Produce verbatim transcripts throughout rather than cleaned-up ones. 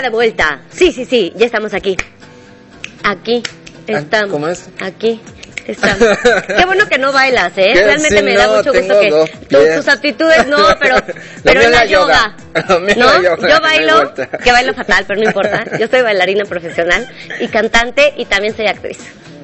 de vuelta. Sí, sí, sí, ya estamos aquí. Aquí estamos. ¿Cómo es? Aquí estamos. Qué bueno que no bailas, ¿eh? ¿Qué? Realmente Sí, me no, da mucho gusto que tu, tus aptitudes no, pero pero en la yoga. Lo mío ¿No? es la yoga, Yo bailo, no importa. que bailo fatal, pero no importa. Yo soy bailarina profesional y cantante y también soy actriz.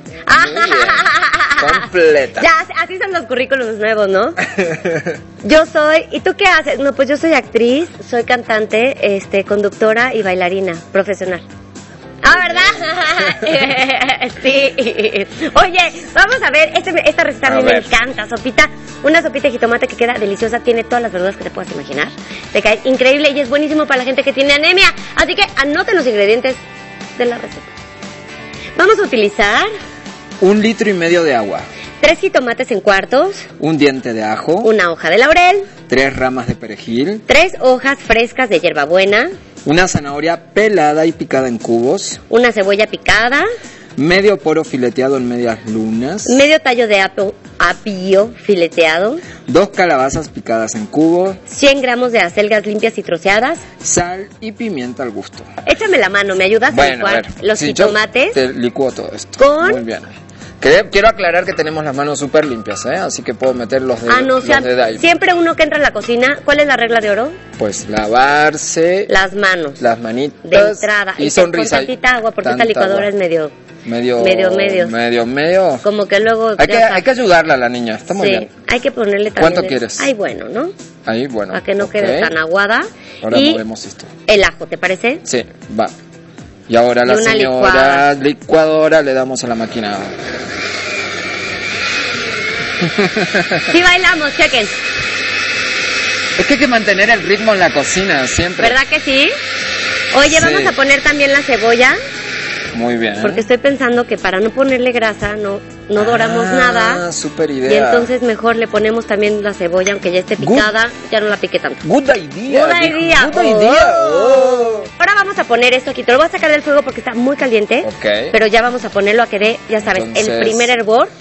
Completa. Ya, así son los currículums nuevos, ¿no? Yo soy, ¿y tú qué haces? No, pues yo soy actriz, soy cantante, este, conductora y bailarina profesional. Ah, ¿verdad? Sí. Oye, vamos a ver, este, esta receta a mí me encanta, sopita, una sopita de jitomate que queda deliciosa, tiene todas las verduras que te puedas imaginar, te cae increíble y es buenísimo para la gente que tiene anemia, así que anoten los ingredientes de la receta. Vamos a utilizar un litro y medio de agua, tres jitomates en cuartos, un diente de ajo, una hoja de laurel, tres ramas de perejil, tres hojas frescas de hierbabuena, una zanahoria pelada y picada en cubos, una cebolla picada, medio poro fileteado en medias lunas, medio tallo de apio, apio fileteado, dos calabazas picadas en cubos, cien gramos de acelgas limpias y troceadas, sal y pimienta al gusto. Échame la mano, ¿me ayudas Bueno, a licuar a ver, los si jitomates? Te licuo todo esto. Con... Muy bien. Que- Quiero aclarar que tenemos las manos súper limpias, ¿eh? Así que puedo meter los de, Ah, no, o los sea, de Daivo. siempre uno que entra a la cocina, ¿cuál es la regla de oro? Pues lavarse Las manos. las manitas De entrada. y, Y sonrisa. con tantita agua, porque esta Tanta licuadora agua. es medio... Medio, medio, medio. Medio, medio. Como que luego... Hay que, ya hay que ayudarla a la niña, está muy sí, bien. hay que ponerle también... ¿Cuánto el- quieres? Ay, bueno, ¿no? Ahí, bueno. Para que no ok. quede tan aguada. Ahora y movemos esto. el ajo, ¿te parece? Sí, va. Y ahora Y la una señora licuada. licuadora le damos a la máquina. Sí bailamos, chequen. Es que hay que mantener el ritmo en la cocina siempre. ¿Verdad que sí? Oye, Sí. vamos a poner también la cebolla, Muy bien. porque estoy pensando que para no ponerle grasa no, no doramos ah, nada. Super idea. Y entonces mejor le ponemos también la cebolla, aunque ya esté picada, ya no la pique tanto. Good idea. Good dijo. idea. Good idea. Oh. Ahora vamos a poner esto aquí. Te lo voy a sacar del fuego porque está muy caliente. Ok. Pero ya vamos a ponerlo a que dé, ya sabes, Entonces- el primer hervor.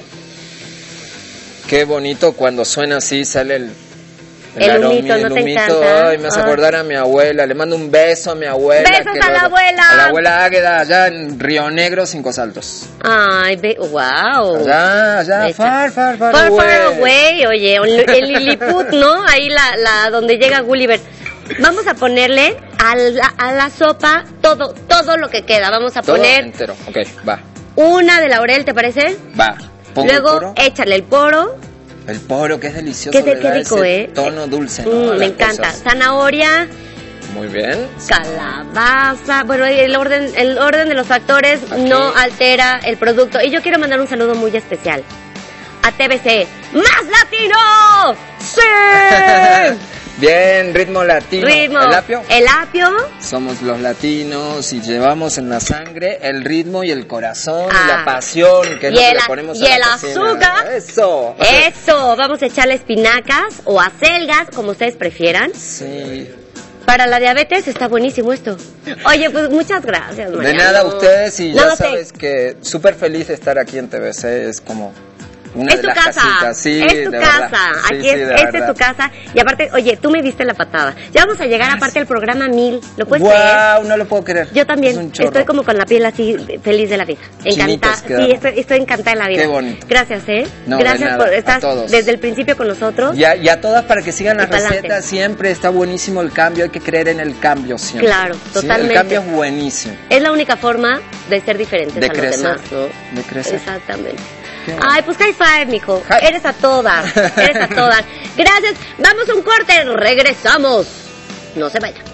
Qué bonito cuando suena así, sale el... El aromi- humito, ¿no el te humito. encanta? Ay, me hace Ay. acordar a mi abuela. Le mando un beso a mi abuela. ¡Besos que a la luego- abuela! A la abuela Águeda, allá en Río Negro, Cinco Saltos. Ay, ve, wow. Allá, allá, Ahí está. far, far, far, Far, away. far away, oye, el Lilliput, ¿no? Ahí la, la, donde llega Gulliver. Vamos a ponerle a la, a la sopa todo, todo lo que queda. Vamos a Todo poner entero. Ok, va, una de laurel, ¿te parece? va. Pongo Luego, el poro. échale el poro. El poro, que es delicioso. Qué, le qué da rico, ese ¿eh? tono dulce, ¿no? Mm, a me las encanta. cosas. Zanahoria, Muy bien. calabaza. Bueno, el orden, el orden de los factores Aquí. no altera el producto. Y yo quiero mandar un saludo muy especial a T V C. ¡Más latino! ¡Sí! Bien, ritmo latino. Ritmo. ¿El apio? El apio. Somos los latinos y llevamos en la sangre el ritmo y el corazón Ah. y la pasión que Y no el le a- ponemos y a la el cocina. azúcar. Eso. Eso. Vamos a echarle espinacas o acelgas, como ustedes prefieran. Sí. Para la diabetes está buenísimo esto. Oye, pues muchas gracias, De Mariano. nada a ustedes y Nada ya a ti. sabes que súper feliz de estar aquí en T V C. Es como una Es de tu las casa, casitas. Sí, es tu de casa, verdad. Sí, aquí sí, es, de esta es verdad. tu casa. Y aparte, oye, tú me diste la patada. Ya vamos a llegar aparte al programa mil, ¿lo puedes creer? Wow, no lo puedo creer. Yo Es también, un chorro. estoy como con la piel así, feliz de la vida. Chinitos Encantada, quedaron. sí, estoy, estoy encantada de la vida. Qué bonito. Gracias, ¿eh? No, de Gracias nada, por a estar todos. desde el principio con nosotros. Y a, y a todas para que sigan Y las pa'lante. recetas siempre. Está buenísimo el cambio. Hay que creer en el cambio siempre. Claro, Sí, totalmente. el cambio es buenísimo. Es la única forma de ser diferentes De a los crecer, demás, ¿no? de crecer. Exactamente. Qué bueno. Ay, pues high five, mijo. Hi. Eres a todas, eres a todas. Gracias. Vamos a un corte, regresamos. No se vayan.